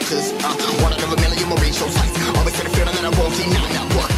Cause one out of a million will reach those heights. Always had a feeling that I won't deny. What?